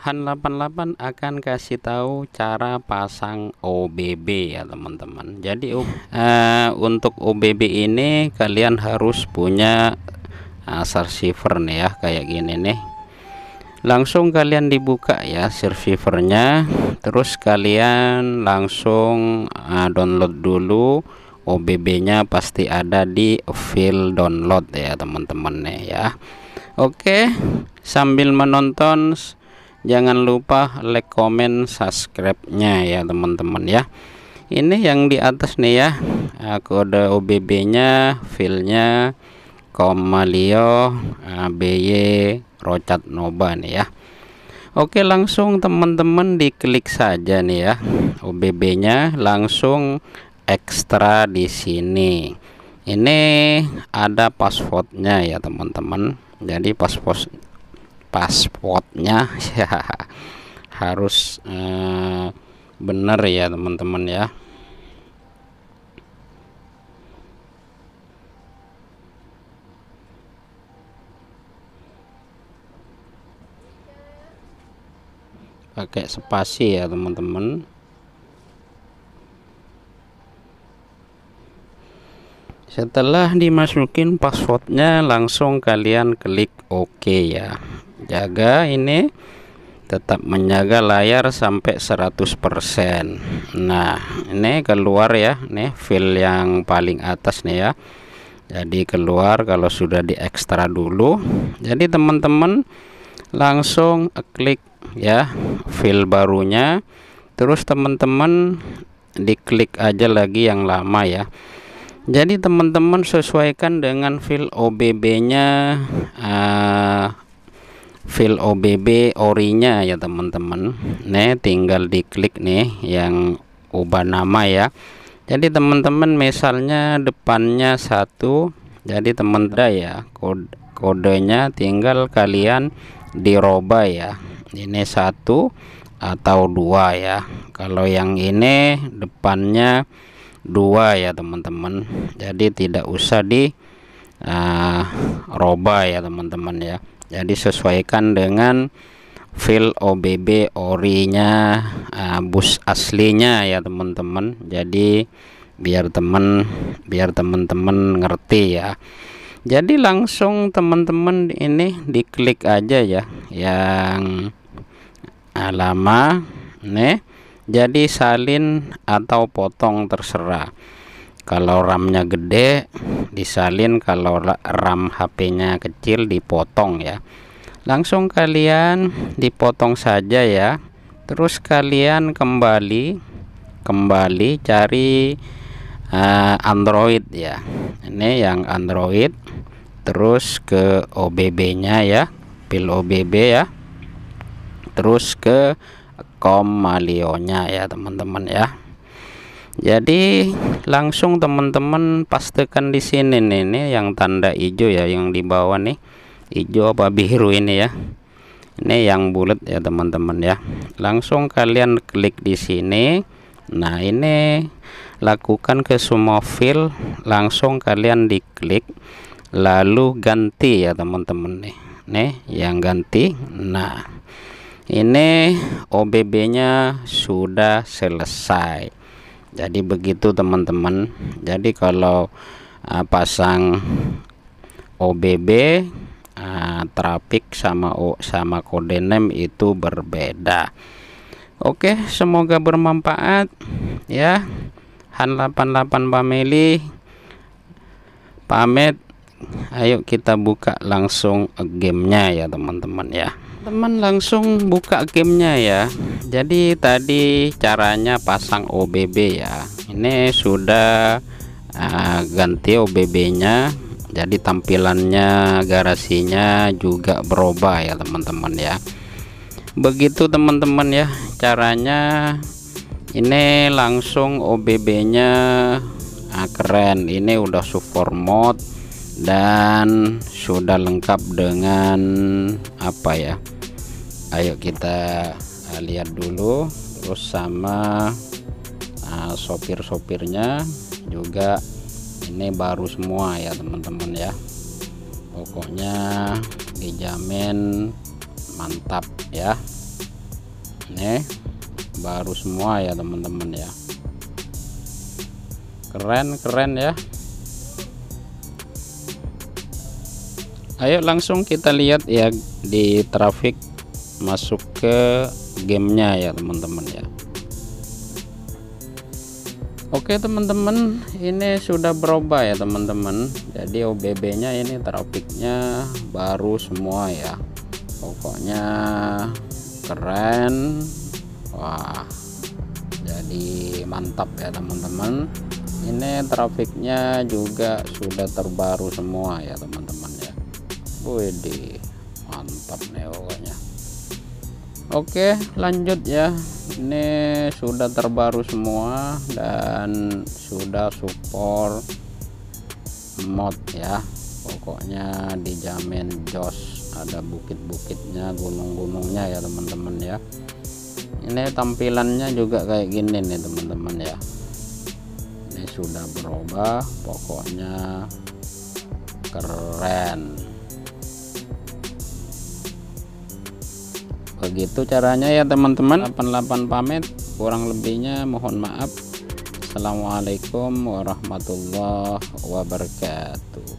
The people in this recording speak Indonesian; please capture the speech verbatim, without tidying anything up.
Han delapan delapan akan kasih tahu cara pasang O B B ya teman-teman. Jadi uh, untuk O B B ini kalian harus punya uh, receiver nih ya, kayak gini nih. Langsung kalian dibuka ya receivernya, terus kalian langsung uh, download dulu. O B B nya pasti ada di file download ya teman-teman nih ya. Oke, sambil menonton jangan lupa like, comment, subscribe nya ya teman-teman ya. Ini yang di atas nih ya, uh, kode O B B nya, filenya Komalio uh, B Y Rocat Noba nih ya. Oke, langsung teman-teman diklik saja nih ya, O B B nya langsung ekstra di sini. Ini ada passwordnya ya teman-teman. Jadi password passwordnya ya harus eh, benar ya teman-teman ya. Pakai spasi ya teman-teman. Setelah dimasukin passwordnya, langsung kalian klik OK ya. Jaga ini, tetap menjaga layar sampai seratus persen. Nah, ini keluar ya, nih file yang paling atas nih ya. Jadi keluar kalau sudah diekstra dulu. Jadi teman-teman langsung klik ya file barunya, terus teman-teman diklik aja lagi yang lama ya. Jadi teman-teman sesuaikan dengan file O B B nya, uh, file O B B orinya ya teman-teman. Nih tinggal diklik nih yang ubah nama ya. Jadi teman-teman misalnya depannya satu, jadi teman-teman ya kode kodenya tinggal kalian dirubah ya. Ini satu atau dua ya. Kalau yang ini depannya dua ya teman-teman, jadi tidak usah di uh, robah ya teman-teman ya. Jadi sesuaikan dengan file O B B orinya, uh, bus aslinya ya teman-teman. Jadi biar teman biar teman-teman ngerti ya. Jadi langsung teman-teman ini diklik aja ya yang uh, lama nih. Jadi salin atau potong terserah. Kalau RAM-nya gede disalin, kalau RAM H P-nya kecil dipotong ya. Langsung kalian dipotong saja ya. Terus kalian kembali kembali cari uh, Android ya. Ini yang Android. Terus ke O B B-nya ya, file O B B ya. Terus ke Komalio-nya ya teman-teman ya. Jadi langsung teman-teman pastikan di sini nih, nih yang tanda hijau ya, yang di bawah nih hijau apa biru ini ya. Ini yang bulat ya teman-teman ya. Langsung kalian klik di sini. Nah, ini lakukan ke semua file, langsung kalian diklik lalu ganti ya teman-teman nih. Nih yang ganti. Nah, ini O B B nya sudah selesai. Jadi begitu teman-teman. Jadi kalau uh, pasang O B B uh, traffic sama o, sama kode name itu berbeda. Oke, semoga bermanfaat ya. Han delapan delapan family pamit. Ayo kita buka langsung gamenya ya teman-teman ya. Teman langsung buka gamenya ya. Jadi tadi caranya pasang O B B ya. Ini sudah uh, ganti O B B nya. Jadi tampilannya, garasinya juga berubah ya teman-teman ya. Begitu teman-teman ya caranya. Ini langsung O B B nya uh, keren. Ini udah support mode dan sudah lengkap dengan apa ya. Ayo kita uh, lihat dulu. Terus sama uh, sopir-sopirnya juga ini baru semua ya teman-teman ya. Pokoknya dijamin mantap ya. Nih baru semua ya teman-teman ya, keren-keren ya. Ayo langsung kita lihat ya di traffic, masuk ke gamenya ya teman-teman ya. Oke teman-teman, ini sudah berubah ya teman-teman. Jadi O B B nya ini trafficnya baru semua ya, pokoknya keren. Wah, jadi mantap ya teman-teman. Ini trafficnya juga sudah terbaru semua ya teman-teman ya. Widih, mantap nih pokoknya. Oke lanjut ya, ini sudah terbaru semua dan sudah support mod ya, pokoknya dijamin jos. Ada bukit-bukitnya, gunung-gunungnya ya teman-teman ya. Ini tampilannya juga kayak gini nih teman-teman ya. Ini sudah berubah, pokoknya keren. Begitu caranya ya teman-teman. delapan puluh delapan pamit, kurang lebihnya mohon maaf. Assalamualaikum warahmatullahi wabarakatuh.